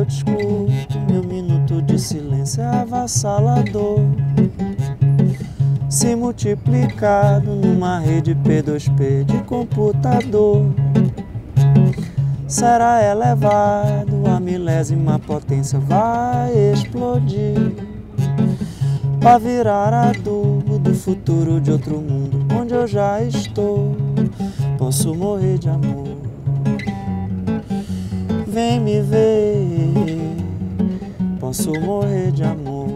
te escuto, meu minuto de silêncio é avassalador. Se multiplicado numa rede P2P de computador, será elevado a milésima potência, vai explodir pra virar adubo do futuro de outro mundo, onde eu já estou. Posso morrer de amor, vem me ver, posso morrer de amor.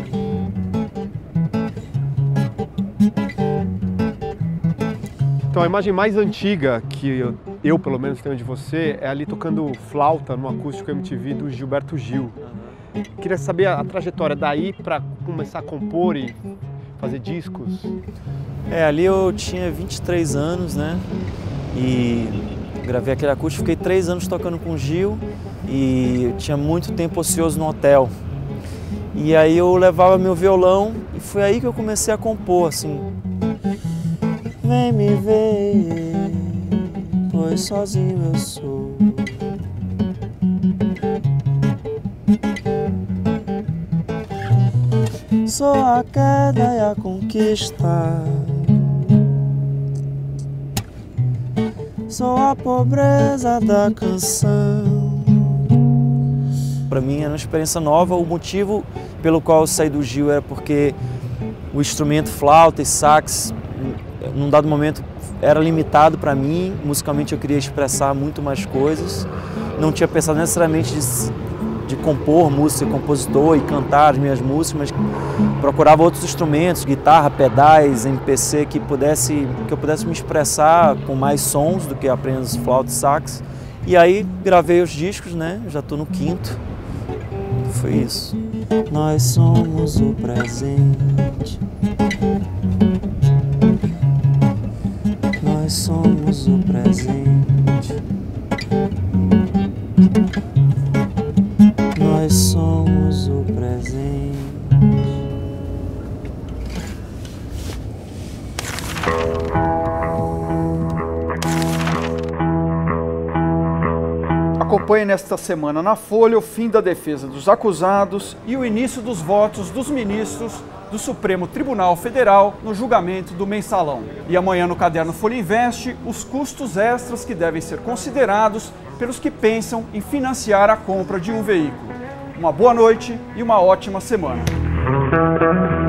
Então a imagem mais antiga que eu pelo menos tenho de você é ali tocando flauta no acústico MTV do Gilberto Gil. Queria saber a trajetória daí para começar a compor e fazer discos. Ali eu tinha 23 anos, né? E gravei aquele acústico, fiquei 3 anos tocando com o Gil e eu tinha muito tempo ocioso no hotel. E aí eu levava meu violão e foi aí que eu comecei a compor, assim. Vem me ver, pois sozinho eu sou. Sou a queda e a conquista, sou a pobreza da canção. Para mim era uma experiência nova. O motivo pelo qual eu saí do Gil era porque o instrumento flauta e sax, num dado momento, era limitado para mim. Musicalmente eu queria expressar muito mais coisas. Não tinha pensado necessariamente de compor música, ser compositor e cantar as minhas músicas, mas procurava outros instrumentos, guitarra, pedais, MPC, que eu pudesse me expressar com mais sons do que apenas flauta e sax. E aí gravei os discos, né? Já estou no 5º. Foi isso. Nós somos o presente. Nós somos o presente. Nós somos o presente. Acompanhe nesta semana na Folha o fim da defesa dos acusados e o início dos votos dos ministros do Supremo Tribunal Federal no julgamento do Mensalão. E amanhã no caderno Folha Investe, os custos extras que devem ser considerados pelos que pensam em financiar a compra de um veículo. Uma boa noite e uma ótima semana.